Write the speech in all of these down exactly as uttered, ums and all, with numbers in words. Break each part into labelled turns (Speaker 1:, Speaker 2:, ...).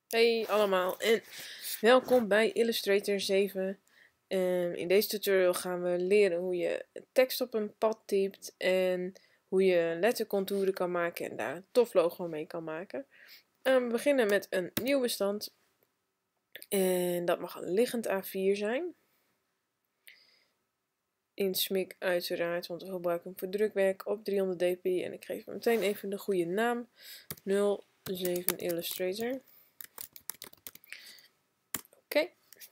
Speaker 1: Hey allemaal en welkom bij Illustrator zeven. Um, in deze tutorial gaan we leren hoe je tekst op een pad typt en hoe je lettercontouren kan maken en daar een tof logo mee kan maken. Um, we beginnen met een nieuw bestand en dat mag een liggend A vier zijn. In S M I C uiteraard, want we gebruiken hem voor drukwerk op driehonderd dpi en ik geef hem meteen even de goede naam, nul zeven Illustrator. Oké. Okay.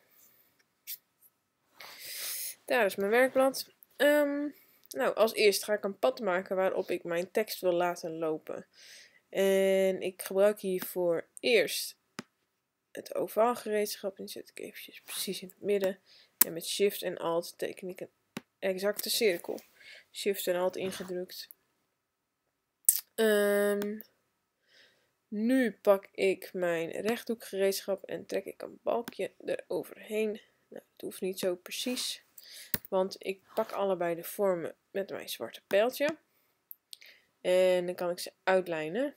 Speaker 1: Daar is mijn werkblad. Um, nou, als eerst ga ik een pad maken waarop ik mijn tekst wil laten lopen. En ik gebruik hiervoor eerst het ovaal gereedschap. Die zet ik eventjes precies in het midden. En met Shift en Alt teken ik een exacte cirkel. Shift en Alt ingedrukt. Um, nu pak ik mijn rechthoekgereedschap en trek ik een balkje eroverheen. Nou, het hoeft niet zo precies. Want ik pak allebei de vormen met mijn zwarte pijltje. En dan kan ik ze uitlijnen.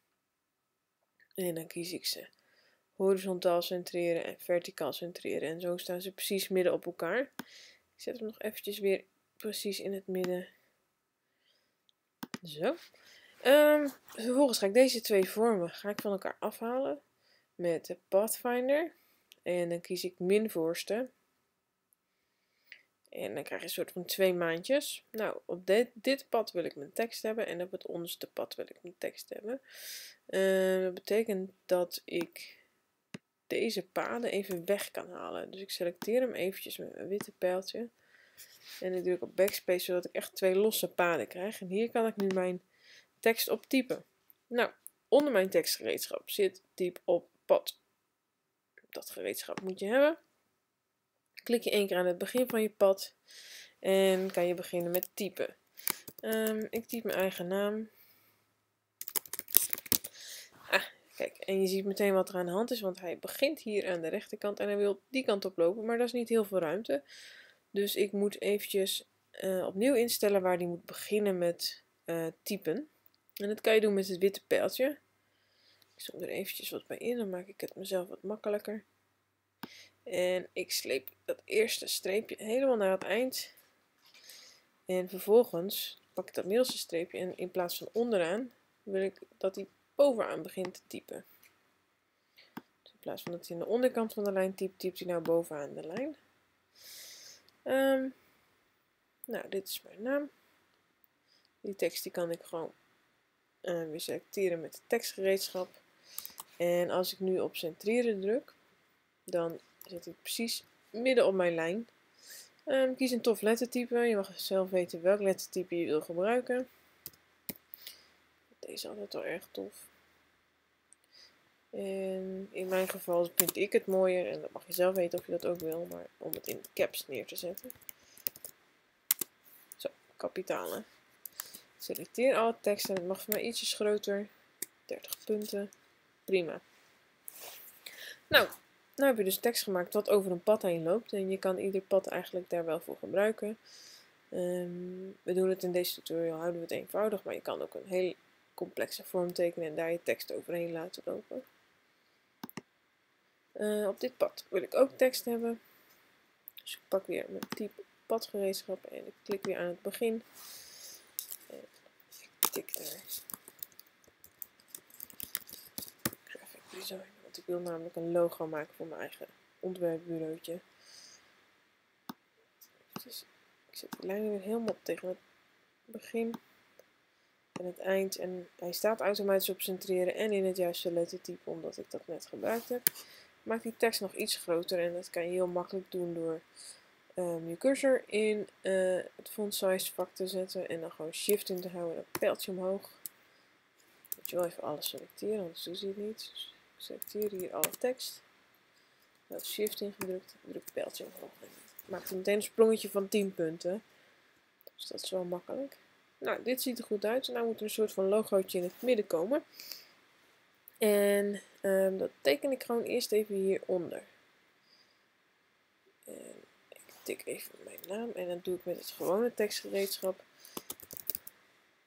Speaker 1: En dan kies ik ze horizontaal centreren en verticaal centreren. En zo staan ze precies midden op elkaar. Ik zet hem nog eventjes weer precies in het midden. Zo. Um, vervolgens ga ik deze twee vormen ga ik van elkaar afhalen met de Pathfinder. En dan kies ik min voorste. En dan krijg je een soort van twee maandjes. Nou, op dit, dit pad wil ik mijn tekst hebben. En op het onderste pad wil ik mijn tekst hebben. Uh, dat betekent dat ik deze paden even weg kan halen. Dus ik selecteer hem eventjes met mijn witte pijltje. En ik druk op backspace zodat ik echt twee losse paden krijg. En hier kan ik nu mijn tekst op typen. Nou, onder mijn tekstgereedschap zit typ op pad. Dat gereedschap moet je hebben. Klik je één keer aan het begin van je pad en kan je beginnen met typen. Um, ik typ mijn eigen naam. Ah, kijk, en je ziet meteen wat er aan de hand is, want hij begint hier aan de rechterkant en hij wil die kant op lopen, maar dat is niet heel veel ruimte. Dus ik moet eventjes uh, opnieuw instellen waar die moet beginnen met uh, typen. En dat kan je doen met het witte pijltje. Ik zoom er eventjes wat bij in, dan maak ik het mezelf wat makkelijker. En ik sleep dat eerste streepje helemaal naar het eind. En vervolgens pak ik dat middelste streepje en in plaats van onderaan wil ik dat hij bovenaan begint te typen. Dus in plaats van dat hij aan de onderkant van de lijn typt, typt hij nou bovenaan de lijn. Um, nou, dit is mijn naam. Die tekst die kan ik gewoon uh, weer selecteren met het tekstgereedschap. En als ik nu op centreren druk, dan zit hij precies midden op mijn lijn. Um, kies een tof lettertype. Je mag zelf weten welk lettertype je wil gebruiken. Deze is altijd wel erg tof. En in mijn geval vind ik het mooier. En dat mag je zelf weten of je dat ook wil. Maar om het in caps neer te zetten. Zo, kapitalen. Selecteer alle teksten. Het mag voor mij ietsjes groter. dertig punten. Prima. Nou, nou heb je dus tekst gemaakt wat over een pad heen loopt. En je kan ieder pad eigenlijk daar wel voor gebruiken. Um, we doen het in deze tutorial, houden we het eenvoudig. Maar je kan ook een heel complexe vorm tekenen en daar je tekst overheen laten lopen. Uh, op dit pad wil ik ook tekst hebben. Dus ik pak weer mijn type padgereedschap en ik klik weer aan het begin. En ik tik daar graphic design, want ik wil namelijk een logo maken voor mijn eigen ontwerpbureautje. Dus ik zet de lijn weer helemaal tegen het begin en het eind. En hij staat automatisch op centreren en in het juiste lettertype, omdat ik dat net gebruikt heb. Maak die tekst nog iets groter en dat kan je heel makkelijk doen door um, je cursor in uh, het font size vak te zetten en dan gewoon shift in te houden en een pijltje omhoog. Moet je wel even alles selecteren, anders doet hij het niet. Dus ik selecteer hier alle tekst. Dat shift ingedrukt, druk het pijltje omhoog. En maakt meteen een sprongetje van tien punten. Dus dat is wel makkelijk. Nou, dit ziet er goed uit. Nu moet er een soort van logootje in het midden komen. En um, dat teken ik gewoon eerst even hieronder. En ik tik even mijn naam en dat doe ik met het gewone tekstgereedschap.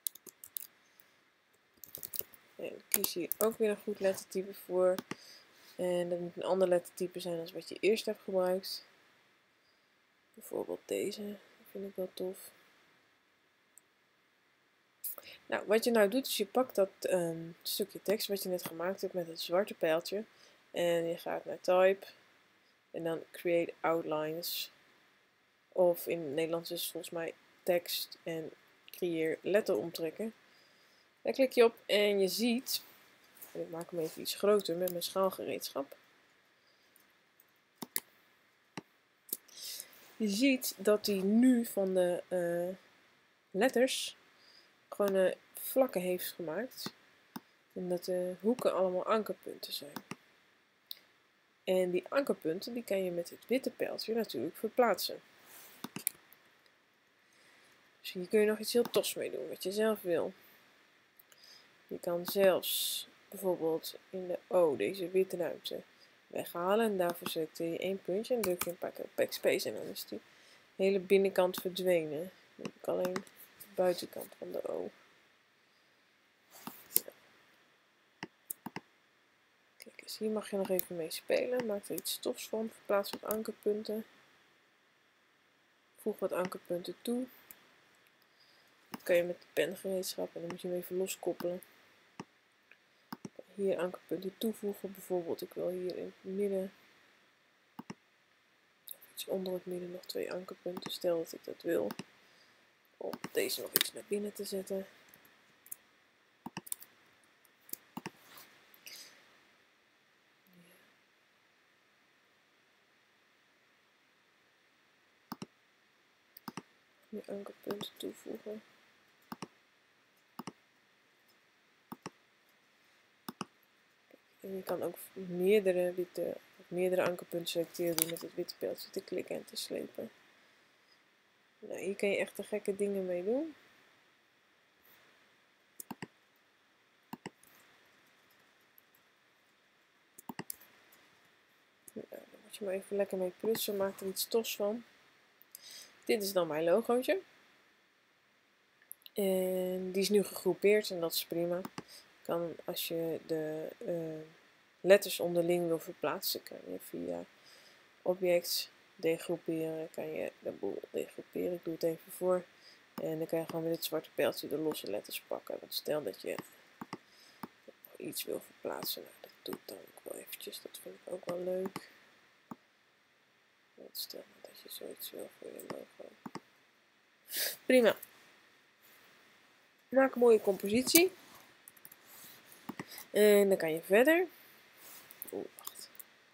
Speaker 1: En ik kies hier ook weer een goed lettertype voor. En dat moet een ander lettertype zijn dan wat je eerst hebt gebruikt. Bijvoorbeeld deze, dat vind ik wel tof. Nou, wat je nou doet is je pakt dat um, stukje tekst wat je net gemaakt hebt met het zwarte pijltje. En je gaat naar Type. En dan Create Outlines. Of in het Nederlands is het volgens mij tekst en creëer letter omtrekken. Daar klik je op en je ziet, en ik maak hem even iets groter met mijn schaalgereedschap. Je ziet dat hij nu van de uh, letters gewoon uh, vlakken heeft gemaakt. En dat de hoeken allemaal ankerpunten zijn. En die ankerpunten die kan je met het witte pijltje natuurlijk verplaatsen. Dus hier kun je nog iets heel tofs mee doen, wat je zelf wil. Je kan zelfs bijvoorbeeld in de O deze witte ruimte weghalen. En daarvoor selecteer je één puntje en druk je een paar keer op backspace. En dan is die hele binnenkant verdwenen. Dan heb ik alleen de buitenkant van de O. Kijk eens, hier mag je nog even mee spelen. Maak er iets tofs van. Verplaats wat ankerpunten. Voeg wat ankerpunten toe. Dat kan je met de pengereedschap en dan moet je hem even loskoppelen. Hier ankerpunten toevoegen. Bijvoorbeeld, ik wil hier in het midden, iets onder het midden, nog twee ankerpunten. Stel dat ik dat wil. Om deze nog iets naar binnen te zetten. Meer ankerpunten toevoegen. En je kan ook meerdere, witte, of meerdere ankerpunten selecteren door met het witte pijltje te klikken en te slepen. Nou, hier kan je echt de gekke dingen mee doen. Nou, dan moet je maar even lekker mee prutsen, maak er iets tofs van. Dit is dan mijn logootje. En die is nu gegroepeerd en dat is prima. Kan, als je de uh, letters onderling wil verplaatsen, kan je via object degroeperen, kan je de boel degroeperen. Ik doe het even voor. En dan kan je gewoon met het zwarte pijltje de losse letters pakken. Want stel dat je iets wil verplaatsen, nou, dat doe ik dan ook wel eventjes. Dat vind ik ook wel leuk. Want stel dat je zoiets wil voor je logo. Prima. Maak een mooie compositie. En dan kan je verder. Oeh, wacht.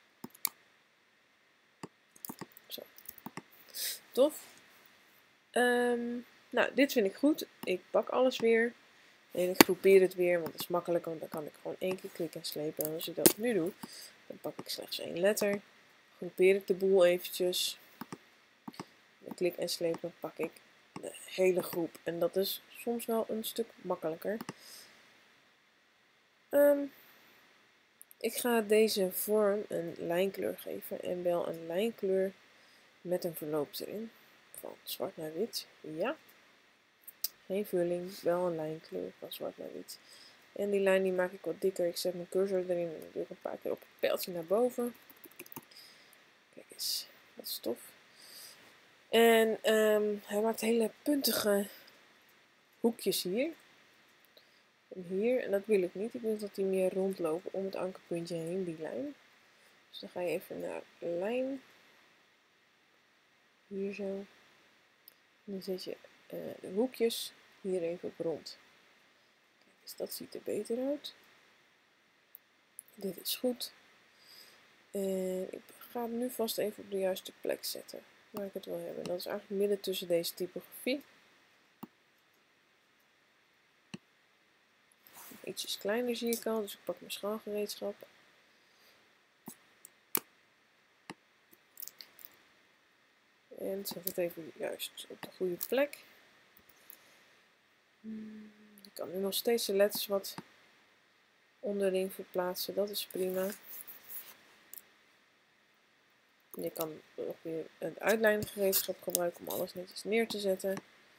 Speaker 1: Zo. Tof. Um, nou, dit vind ik goed. Ik pak alles weer. En ik groepeer het weer, want dat is makkelijk. Want dan kan ik gewoon één keer klikken en slepen. En als ik dat nu doe, dan pak ik slechts één letter. Groepeer ik de boel eventjes. Dan klik en sleep, dan pak ik de hele groep. En dat is soms wel een stuk makkelijker. Um, ik ga deze vorm een lijnkleur geven. En wel een lijnkleur met een verloop erin. Van zwart naar wit. Ja. Geen vulling, wel een lijnkleur van zwart naar wit. En die lijn die maak ik wat dikker. Ik zet mijn cursor erin en druk een paar keer op het pijltje naar boven. Kijk eens, dat is tof. En um, hij maakt hele puntige hoekjes hier. En hier, en dat wil ik niet. Ik wil dat die meer rondlopen om het ankerpuntje heen, die lijn. Dus dan ga je even naar lijn. Hier zo. En dan zet je uh, de hoekjes hier even op rond. Kijk eens, dat ziet er beter uit. Dit is goed. En ik ga hem nu vast even op de juiste plek zetten. Waar ik het wil hebben. Dat is eigenlijk midden tussen deze typografie. Ietsjes kleiner zie ik al, dus ik pak mijn schaalgereedschap. En zet het even juist op de goede plek. Ik kan nu nog steeds de letters wat onderling verplaatsen, dat is prima. Je kan nog weer een uitlijngereedschap gebruiken om alles netjes neer te zetten.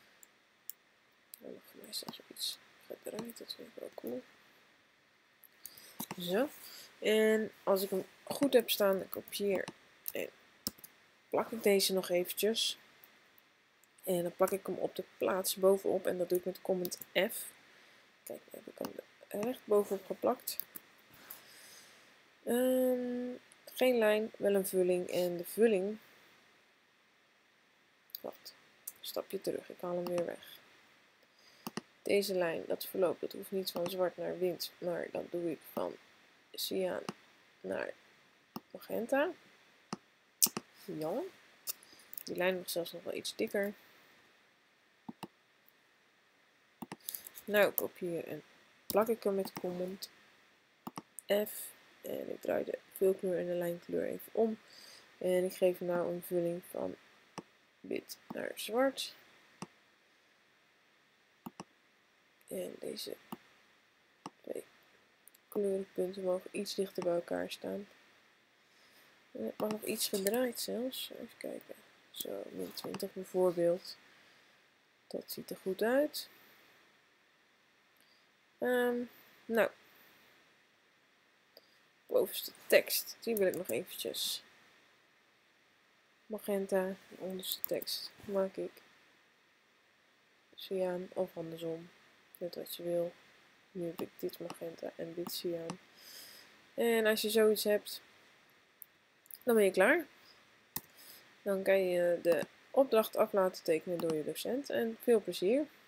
Speaker 1: En nog voor mij zelfs iets gedraaid, dat vind ik wel cool. Zo. En als ik hem goed heb staan, dan kopieer en plak ik deze nog eventjes. En dan plak ik hem op de plaats bovenop en dat doe ik met Command F. Kijk, dan heb ik hem er recht bovenop geplakt. Um, geen lijn, wel een vulling. En de vulling... Wacht, een stapje terug. Ik haal hem weer weg. Deze lijn, dat verloop, dat hoeft niet van zwart naar wit, maar dat doe ik van cyaan naar magenta. Ja. Die lijn mag zelfs nog wel iets dikker. Nou, kopieer en plak ik hem met Command F. En ik draai de vulkleur en de lijnkleur even om. En ik geef nou een vulling van wit naar zwart. En deze twee kleurenpunten mogen iets dichter bij elkaar staan. En het mag nog iets gedraaid zelfs. Even kijken. Zo, min twintig bijvoorbeeld. Dat ziet er goed uit. Um, nou. Bovenste tekst. Die wil ik nog eventjes. Magenta. De onderste tekst maak ik cyaan of andersom. Net wat je wil. Nu heb ik dit magenta en dit cyaan. En als je zoiets hebt, dan ben je klaar. Dan kan je de opdracht af laten tekenen door je docent. En veel plezier!